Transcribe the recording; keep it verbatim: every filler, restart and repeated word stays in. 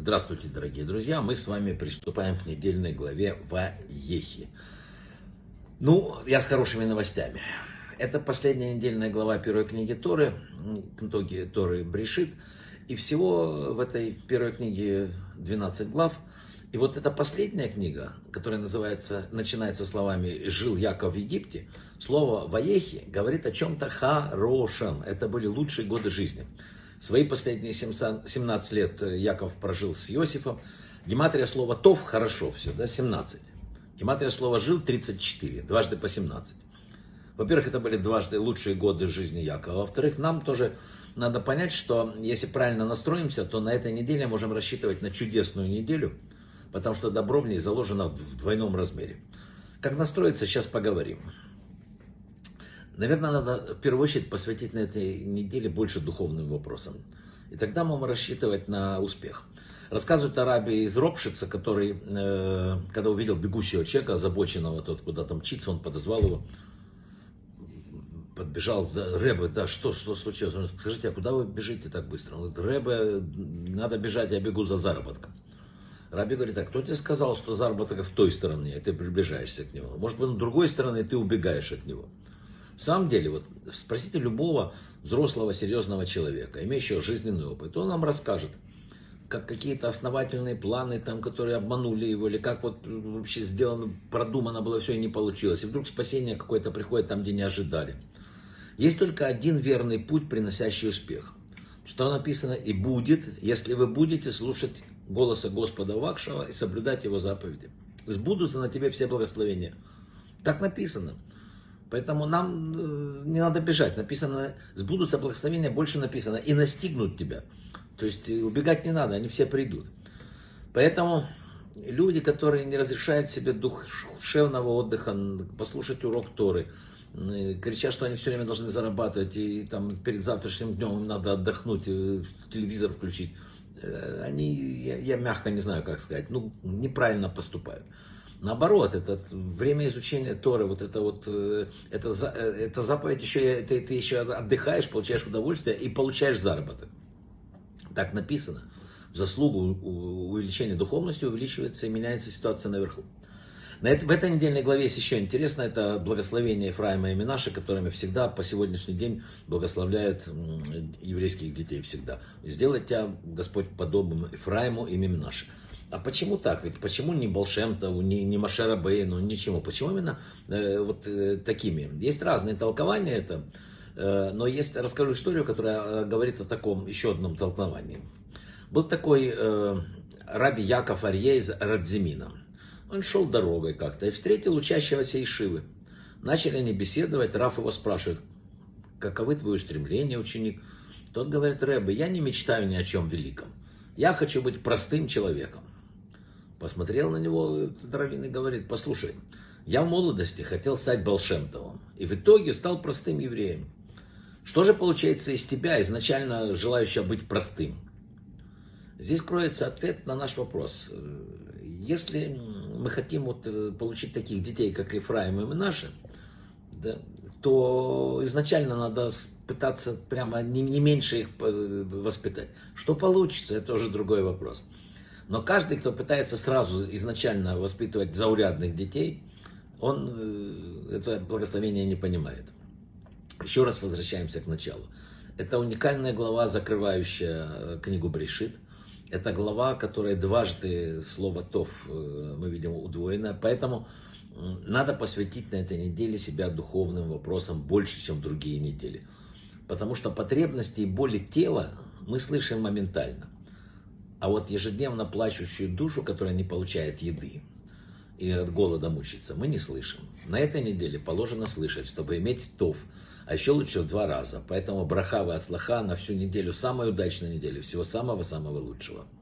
Здравствуйте, дорогие друзья! Мы с вами приступаем к недельной главе Ваехи. Ну, я с хорошими новостями. Это последняя недельная глава первой книги Торы, итоги Торы Брешит. И всего в этой первой книге двенадцать глав. И вот эта последняя книга, которая называется, начинается словами «Жил Яков в Египте», слово «Ваехи» говорит о чем-то хорошем. Это были лучшие годы жизни. Свои последние семнадцать лет Яков прожил с Иосифом. Гематрия слова «тов» хорошо все, да, семнадцать. Гематрия слова «жил» тридцать четыре, дважды по семнадцать. Во-первых, это были дважды лучшие годы жизни Якова. Во-вторых, нам тоже надо понять, что если правильно настроимся, то на этой неделе можем рассчитывать на чудесную неделю, потому что добро в ней заложено в двойном размере. Как настроиться, сейчас поговорим. Наверное, надо в первую очередь посвятить на этой неделе больше духовным вопросам. И тогда мы можем рассчитывать на успех. Рассказывает о рабе из Ропшица, который, э, когда увидел бегущего человека, озабоченного, тот куда-то мчится, он подозвал его, подбежал, да, Ребе, да, что, что случилось? Он говорит: скажите, а куда вы бежите так быстро? Он говорит: Ребе, надо бежать, я бегу за заработком. Раби говорит: а кто тебе сказал, что заработок в той стороне, и ты приближаешься к нему? Может быть, на другой стороне ты убегаешь от него. В самом деле, вот спросите любого взрослого, серьезного человека, имеющего жизненный опыт, он нам расскажет, как какие-то основательные планы, там, которые обманули его, или как вот вообще сделано, продумано было все и не получилось. И вдруг спасение какое-то приходит там, где не ожидали. Есть только один верный путь, приносящий успех. Что написано: и будет, если вы будете слушать голоса Господа вашего и соблюдать его заповеди. Сбудутся на тебе все благословения. Так написано. Поэтому нам не надо бежать. Написано: сбудутся благословения, больше написано: и настигнут тебя. То есть убегать не надо, они все придут. Поэтому люди, которые не разрешают себе душевного отдыха, послушать урок Торы, кричат, что они все время должны зарабатывать, и там перед завтрашним днем им надо отдохнуть, телевизор включить, они, я, я мягко не знаю, как сказать, ну, неправильно поступают. Наоборот, это время изучения Торы, вот это вот, это, это заповедь, еще, это, ты еще отдыхаешь, получаешь удовольствие и получаешь заработок. Так написано. В заслугу увеличения духовности увеличивается и меняется ситуация наверху. На это, в этой недельной главе есть еще интересно, это благословение Ефраима и Менаше, которыми всегда по сегодняшний день благословляют еврейских детей всегда. «Сделай тебя, Господь, подобным Ефраиму и Менаше». А почему так? Ведь почему не Баал Шем Тов, не, не Моше Рабейну, ничего? Почему именно э, вот э, такими? Есть разные толкования это, э, но есть, расскажу историю, которая говорит о таком еще одном толковании. Был такой э, раби Яков Арье из Радзимина. Он шел дорогой как-то и встретил учащегося Ишивы. Начали они беседовать, рав его спрашивает: каковы твои устремления, ученик? Тот говорит: Ребе, я не мечтаю ни о чем великом. Я хочу быть простым человеком. Посмотрел на него раввин и говорит: послушай, я в молодости хотел стать Баал Шем Товом, и в итоге стал простым евреем. Что же получается из тебя, изначально желающего быть простым? Здесь кроется ответ на наш вопрос. Если мы хотим вот получить таких детей, как Ефраим и Менаше, да, то изначально надо пытаться прямо не, не меньше их воспитать. Что получится, это уже другой вопрос. Но каждый, кто пытается сразу изначально воспитывать заурядных детей, он это благословение не понимает. Еще раз возвращаемся к началу. Это уникальная глава, закрывающая книгу Брешит. Это глава, которая дважды слово «тов» мы видим удвоено. Поэтому надо посвятить на этой неделе себя духовным вопросам больше, чем другие недели. Потому что потребности и боли тела мы слышим моментально. А вот ежедневно плачущую душу, которая не получает еды и от голода мучается, мы не слышим. На этой неделе положено слышать, чтобы иметь тов. А еще лучше в два раза. Поэтому браха ва ацлаха на всю неделю, самую удачную неделю. Всего самого-самого лучшего.